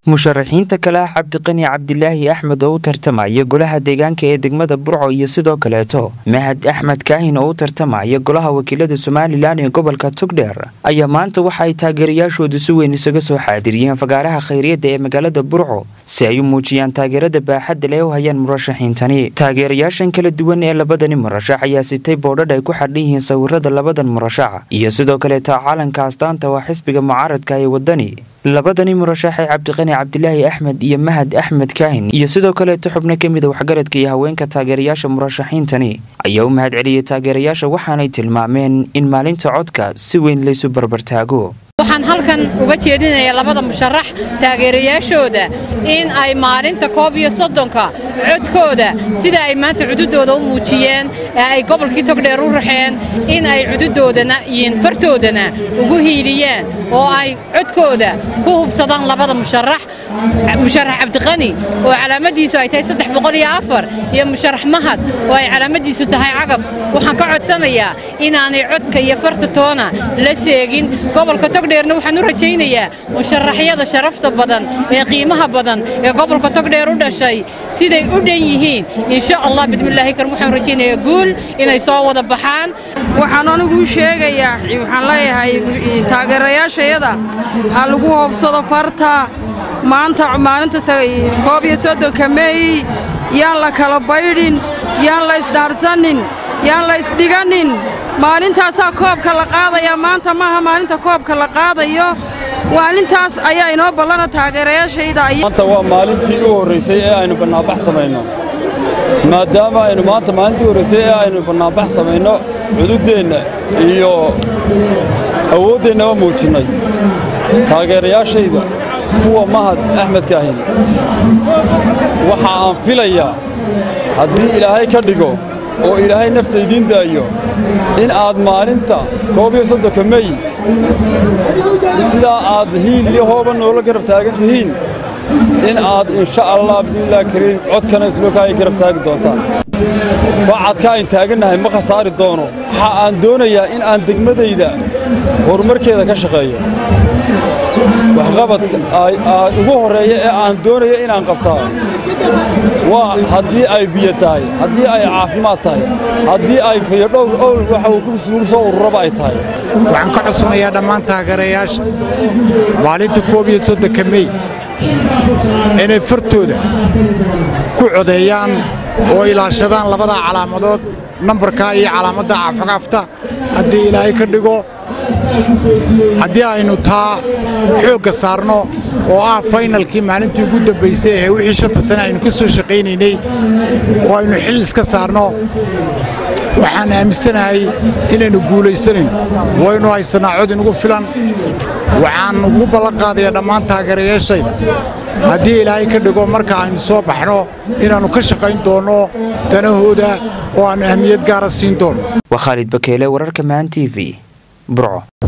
musharaxiinta kale ah Cabdiqani Cabdilaahi Axmed oo u tartamaya golaha deegaanka ee degmada Burco iyo sidoo kaleeto Mahad Axmed Kaahin oo u tartamaya golaha wakiilada Somaliland ee gobolka Togdheer ayaa maanta waxa ay taageerayaashoodu si weyn isaga soo xaadiriyeen fagaaraha khayriyada ee magaalada Burco si ay u muujiyaan taageerada baaxadda leh oo hayaan murashaxiintani. Taageerayaashan kala duwan ee labadani murashax ayaa sitay boodhadh ay ku xidhan yihiin sawirrada labadan murashax iyo sidoo kaleeto calanka astaanta waa xisbiga mucaaradka ee wadani. labadani murashax ee Cabdiqani Cabdilaahi Axmed iyo Mahad Axmed Kaahin iyo sidoo kaleeto xubno kamid ah waxgaradka iyo haweenka taageerayaasha murashaxiintani ayaa u mahad celiyay taageerayaasha waxaanay tilmaameen in maalinta codka si weyn la isu barbartaago. waxaan halkan uga jeedinayaa labada musharax taageerayaashooda in ay maalinta 31 codkooda sida ay maanta cududooda u muujiyeen ay gobolkii Togdheer u raxeen in ay cududoodana iyo fartoodana ugu hiiliyeen oo ay codkooda ku hubsadaan labada musharax Cabdiqani oo calaamadiisu ay tahay 304 iyo musharax Mahad oo ay calaamadiisu tahay cagaf. waxaan ka codsanayaa inaanay codka iyo farta toona la seegin gobolka Togdheerna waxaan u rajaynayaa musharaxyada sharafta badan ee qiimaha badan ee gobolka Togdheer u dhashay siday u dhan yihiin insha Allah bidmillaahi kar waxaan rajaynayaa guul inay soo wada baxaan. waxaan anigu sheegayaa waxaan leeyahay taageerayaashayada ha lagu hubsado farta maanta maalinta 31 May yaan la kala baydhin yaan la isdaarsanin yaan la isdhiganin maalintaas koobka la qaadaya maanta maaha maalinta koobka la qaadayo maalintaas ayaa inoo ballan taageerayaashayda maanta waa maalintii ugu horeysay ee aynu banaabax sameeyno maadaama aynu maanta maalintii ugu horeysay ee aynu banaabax sameeyno xuduudeena iyo awooddeena oo muujinay taageerayaashayda kuwa Mahad Axmed Kaahin waxa aan filayaa haddii Ilaahay ka dhigo oo Ilaahay naftaydiin daayo in aad maalinta 31 May sida aad hiil iyo hooba noola garab taagan tihiin in aad insha Allah bismillah kariim codkana isla ka garab taagi doontaan wacadka in taaganahay ma khasaari doono. waxa aan doonayaa in aan degmadayda horumarkeeda ka shaqeeyo waxqabadka ugu horeeya ee aan doonayo in aan qabtaa waa haddii ay biyo tahay haddii ay caafimaad tahay haddii ay fayadhow waxa uu ku soo ururaba ay tahay. waxaan ka codsanayaa dhammaan taageerayaasha maalinta 31 May inay fartooda ku codeeyaan oo ilaashadaan labada calaamadood nambarka iyo calaamadda cafcafta haddii Ilaahay ka dhigo haddii aynu taa xoogga saarno oo ah finalkii maalintii ugu dambeysay ee wixii 5 sano aynu ka soo shaqaynaynay oo aynu xil iska saarno waxaan aaminsanahay inaynu guulaysanin waynu haysanaa cod inagu filan. waxaan ugu ballan qaadayaa dhammaan taageerayaashayda haddii Ilaahay ka dhigo marka aynu soo baxno inaanu ka shaqayn doono danahooda oo aan ahmiyad gaar ah siin doono. Khalid Bakeele wararka Man TV Burco.